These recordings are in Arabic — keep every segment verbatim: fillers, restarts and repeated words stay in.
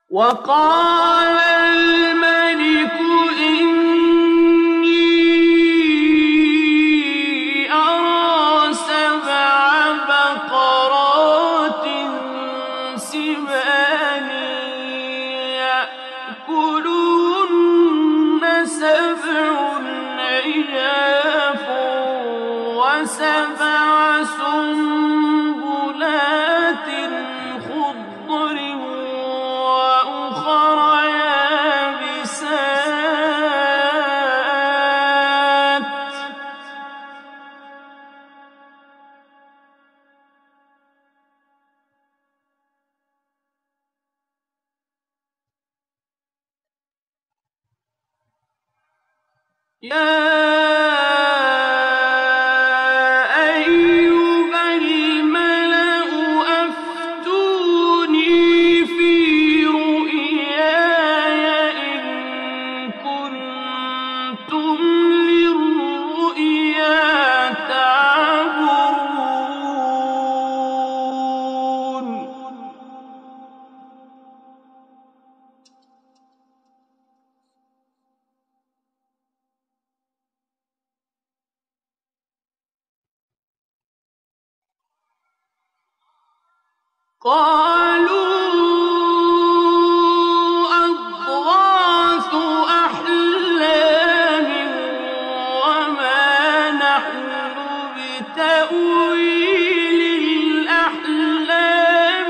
وقال الملك إني أرى سبع بقرات سمان يأكلهن سبع عجاف وسبع سنبلات خضر وأخر يابسات يا أيها الملأ أفتوني في رؤياي إن كنتم للرؤيا تعبرون قالوا أضغاث أحلام وما نحن بتأويل الأحلام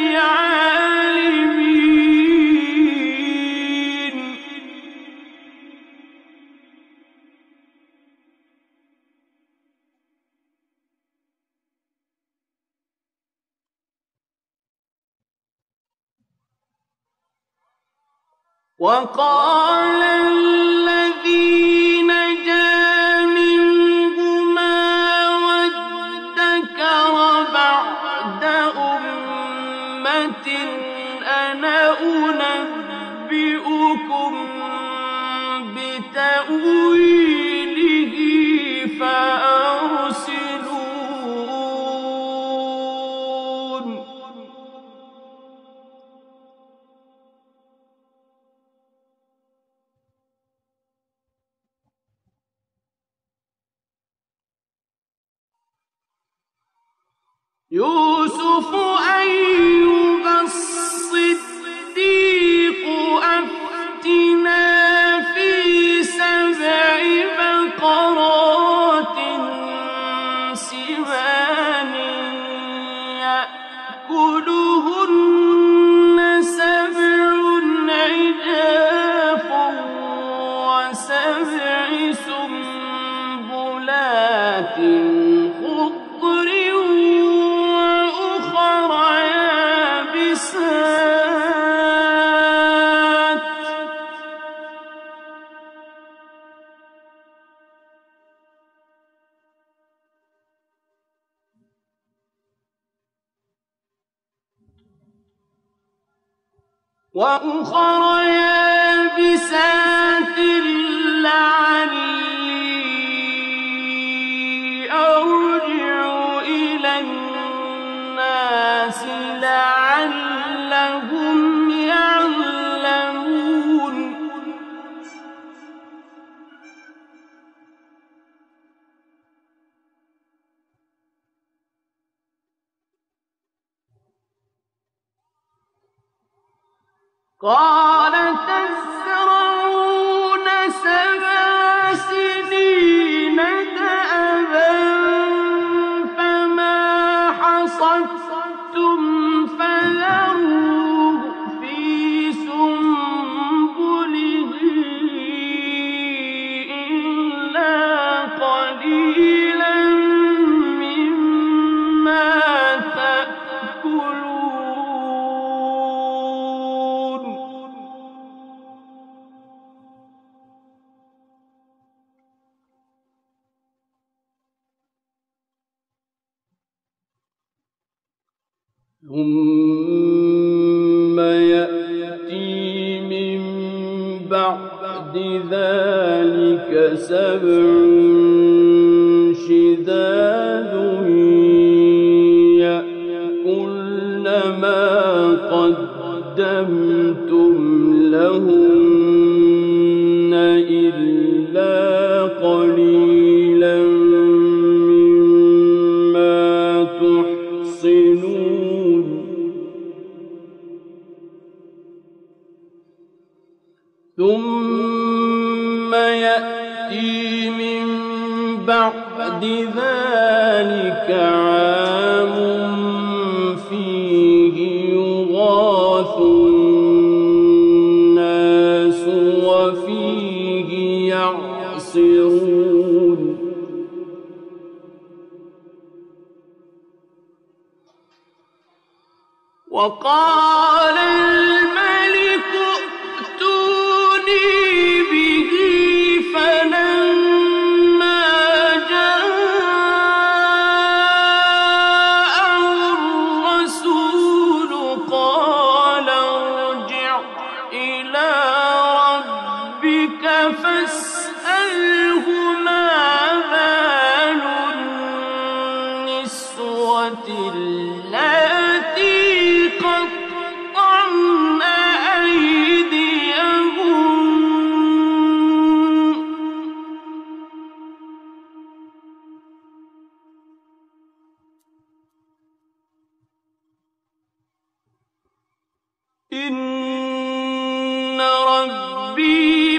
بعالمين وقال الذي نجا منهما وادكر بعد أمة أنا أنبئكم بتأويله فأرسلون يوسف أيها الصديق أفتنا في سبع بقرات سمان يأكلهن سبع عجاف وسبع سنبلات خضر وأخر يابسات وأخر يابسات لعلي أرجع إلى الناس لعلهم يعلمون قال تزرعون سبع سنين دأبا فما حصدتم فذروه في سنبله إلا قليلا مما تأكلون ثم يأتي من بعد ذلك سبع شداد يأكلن ما قدمتم قدمتم لهن إلا قليلا مما تحصنون ثم يأتي من بعد ذلك عام فيه يغاث الناس وفيه يعصرون وقال الملك ائتوني به فلما جاءه الرسول قال ارجع إلى ربك فاسأله ما بال النسوة اللاتي قطعن أيديهن إن ربي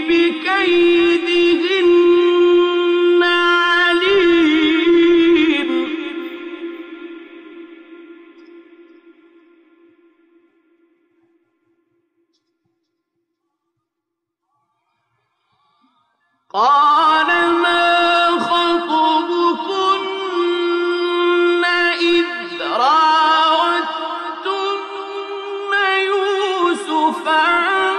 بكيدهن عليم قال ما خطبكن إذ راوتن يوسف عن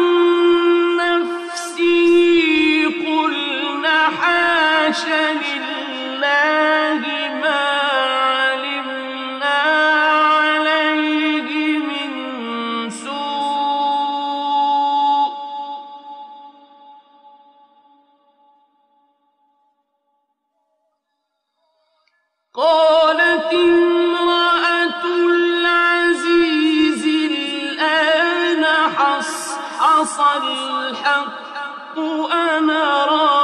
نفسه قلن حاش لله ما علمنا عليه من سوء قالت امرأة العزيز الآن حصحص الحق أنا راضٍ